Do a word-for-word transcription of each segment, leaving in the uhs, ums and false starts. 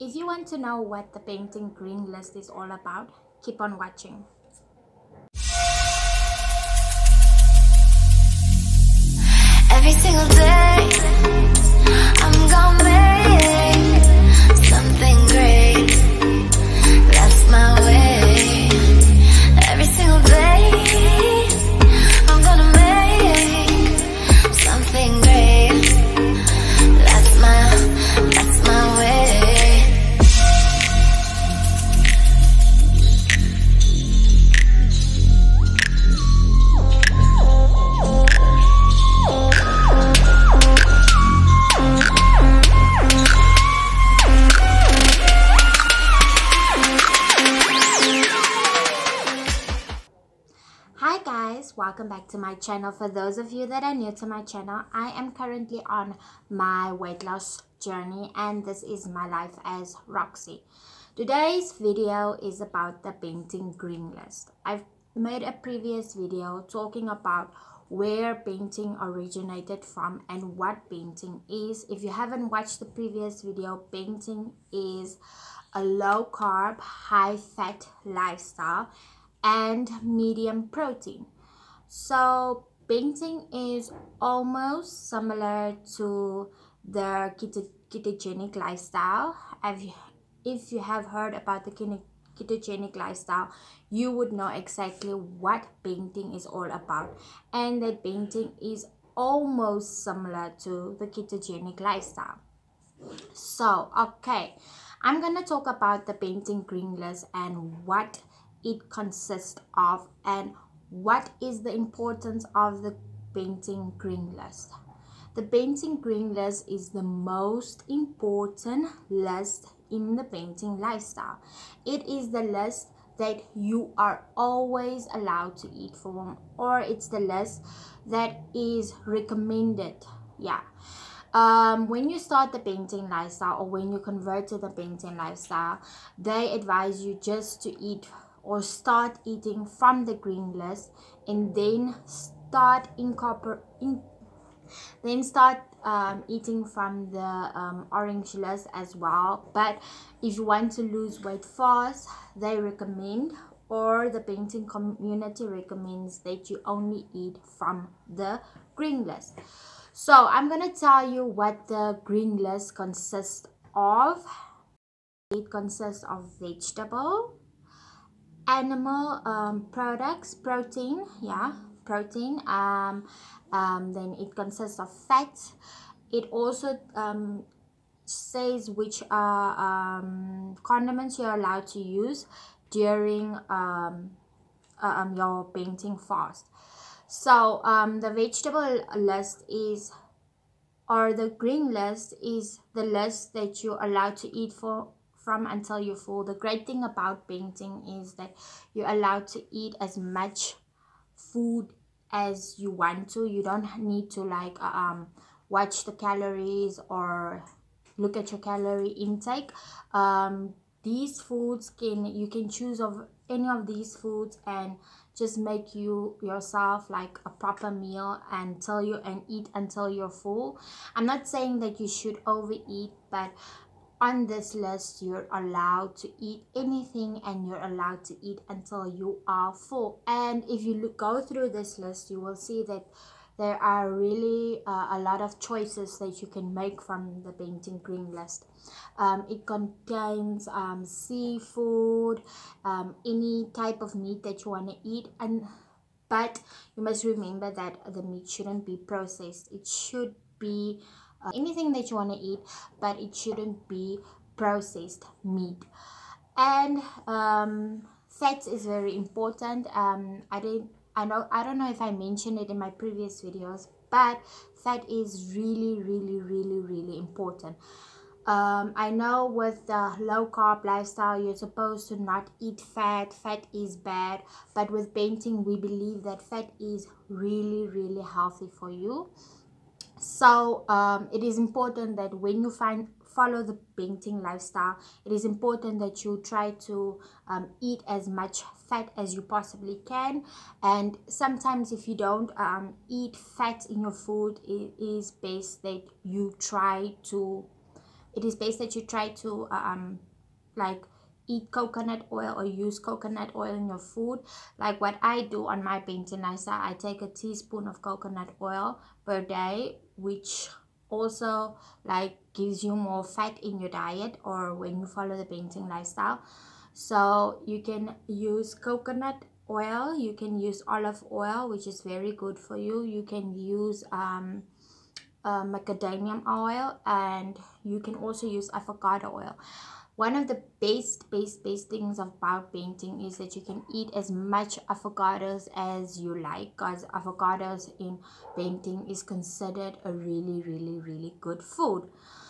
If you want to know what the Banting Green List is all about, keep on watching. Every single day, I'm gonna make something great. That's my way. Every single day, I'm gonna make something great. That's my, that's my way. Hi guys, welcome back to my channel. For those of you that are new to my channel, I am currently on my weight loss journey and this is my life as Roxy. Today's video is about the Banting Green List. I've made a previous video talking about where Banting originated from and what Banting is. If you haven't watched the previous video, Banting is a low carb, high fat lifestyle and medium protein. So Banting is almost similar to the keto ketogenic lifestyle. If you, if you have heard about the ketogenic lifestyle, you would know exactly what Banting is all about, and that Banting is almost similar to the ketogenic lifestyle. So okay, I'm gonna talk about the Banting Green List and what it consists of and what is the importance of the Banting Green List. The Banting Green List is the most important list in the Banting lifestyle. It is the list that you are always allowed to eat from, or it's the list that is recommended. Yeah. Um, when you start the Banting lifestyle or when you convert to the Banting lifestyle, they advise you just to eat or start eating from the green list and then start incorporating then start um, eating from the um, orange list as well. But if you want to lose weight fast, they recommend, or the Banting community recommends, that you only eat from the green list. So I'm gonna tell you what the green list consists of. It consists of vegetable, animal um, products, protein, yeah, protein, um, um, then it consists of fat. It also um, says which are um, condiments you're allowed to use during um, um, your Banting fast. So um, the vegetable list is, or the green list is the list that you're allowed to eat for from until you're full. The great thing about Banting is that you're allowed to eat as much food as you want to. You don't need to like um watch the calories or look at your calorie intake. Um these foods can you can choose of any of these foods and just make you yourself like a proper meal until you and eat until you're full. I'm not saying that you should overeat, but on this list you're allowed to eat anything and you're allowed to eat until you are full. And if you look go through this list, you will see that there are really uh, a lot of choices that you can make from the Banting Green List. Um, it contains um, seafood, um, any type of meat that you want to eat, and but you must remember that the meat shouldn't be processed. It should be Uh, anything that you want to eat, but it shouldn't be processed meat. And um, fats is very important. um, I didn't I know I don't know if I mentioned it in my previous videos, but fat is really really really really important. um, I know with the low carb lifestyle you're supposed to not eat fat, fat is bad, but with Banting we believe that fat is really really healthy for you. So um, it is important that when you find follow the Banting lifestyle, it is important that you try to um, eat as much fat as you possibly can. And sometimes if you don't um, eat fat in your food, it is best that you try to it is best that you try to um like eat coconut oil or use coconut oil in your food. Like what I do on my Banting lifestyle, I take a teaspoon of coconut oil per day, which also like gives you more fat in your diet or when you follow the Banting lifestyle. So you can use coconut oil, you can use olive oil, which is very good for you. You can use um uh, macadamia oil, and you can also use avocado oil. One of the best best best things about Banting is that you can eat as much avocados as you like, because avocados in Banting is considered a really really really good food.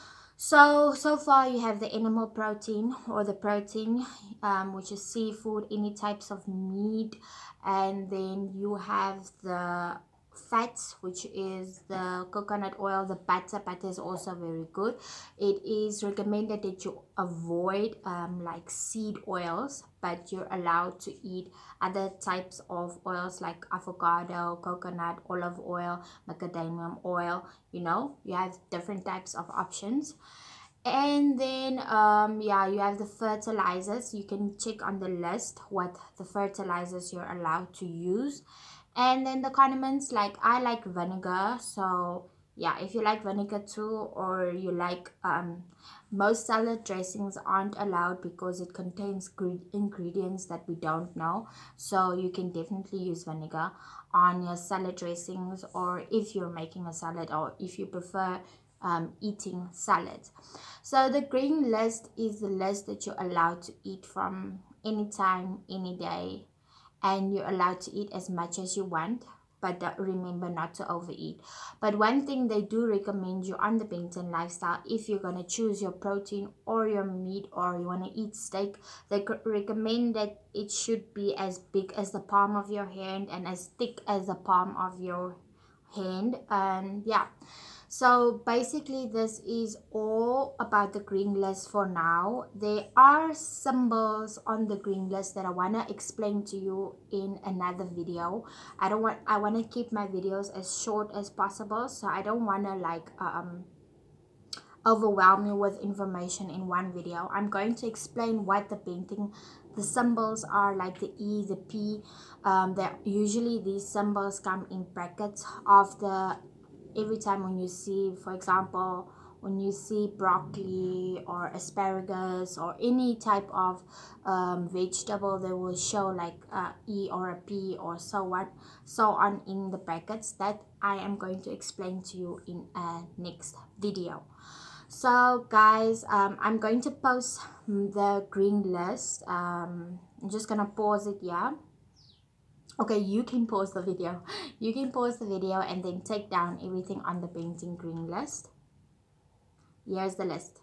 So, so far you have the animal protein or the protein, um, which is seafood, any types of meat, and then you have the fats, which is the coconut oil, the butter. Butter is also very good. It is recommended that you avoid um, like seed oils, but you're allowed to eat other types of oils like avocado, coconut, olive oil, macadamia oil. You know, you have different types of options. And then um yeah, you have the fertilizers. You can check on the list what the fertilizers you're allowed to use. And then the condiments, like I like vinegar, so yeah, if you like vinegar too, or you like um most salad dressings aren't allowed because it contains ingredients that we don't know, so you can definitely use vinegar on your salad dressings, or if you're making a salad, or if you prefer um, eating salads. So the green list is the list that you're allowed to eat from anytime, any day, and you're allowed to eat as much as you want, but remember not to overeat. But one thing they do recommend you on the Banting lifestyle, if you're going to choose your protein or your meat, or you want to eat steak, they recommend that it should be as big as the palm of your hand and as thick as the palm of your hand. And yeah, so basically this is all about the green list for now. There are symbols on the green list that I want to explain to you in another video. I don't want I want to keep my videos as short as possible, so I don't want to like um overwhelm you with information in one video. I'm going to explain what the Banting the symbols are, like the E, the P. Um, that usually these symbols come in brackets of the every time when you see, for example, when you see broccoli or asparagus or any type of um, vegetable, they will show like a E or a P or so on, so on in the brackets. That I am going to explain to you in a next video. So guys, um, I'm going to post the green list. Um, I'm just gonna pause it here. Okay, you can pause the video. You can pause the video and then take down everything on the Banting Green List. Here's the list.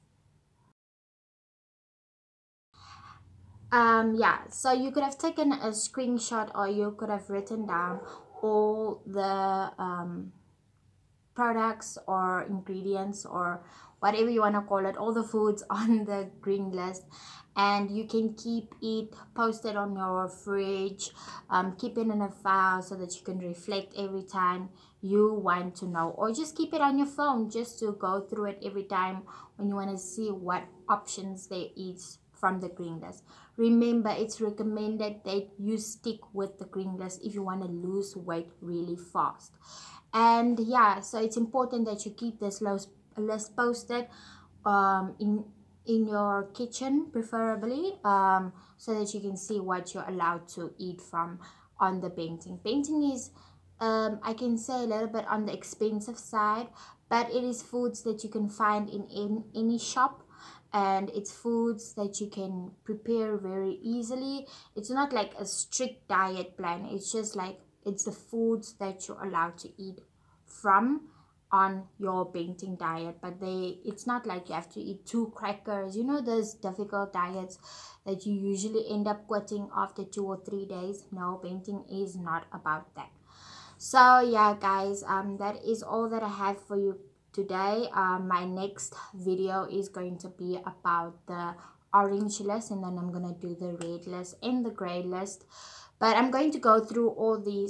Um, yeah, so you could have taken a screenshot, or you could have written down all the um, products or ingredients or whatever you want to call it, all the foods on the green list, and you can keep it posted on your fridge, um, keep it in a file so that you can reflect every time you want to know, or just keep it on your phone just to go through it every time when you want to see what options there is from the green list. Remember, it's recommended that you stick with the green list if you want to lose weight really fast. And yeah, so it's important that you keep this list posted um, in in your kitchen, preferably, um, so that you can see what you're allowed to eat from on the Banting. Banting is, um, I can say, a little bit on the expensive side, but it is foods that you can find in, in any shop, and it's foods that you can prepare very easily. It's not like a strict diet plan. It's just like it's the foods that you're allowed to eat from on your Banting diet. But they it's not like you have to eat two crackers, you know, those difficult diets that you usually end up quitting after two or three days. No, Banting is not about that. So yeah guys, um that is all that I have for you today. Um my next video is going to be about the orange list, and then I'm gonna do the red list and the gray list. But I'm going to go through all these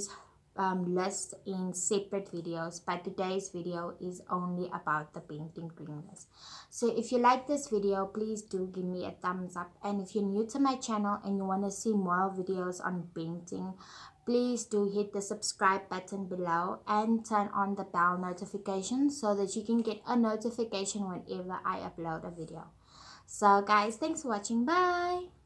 um, list in separate videos, but today's video is only about the Banting Green List. So if you like this video, please do give me a thumbs up, and if you're new to my channel and you want to see more videos on painting, please do hit the subscribe button below and turn on the bell notification so that you can get a notification whenever I upload a video. So guys, thanks for watching. Bye.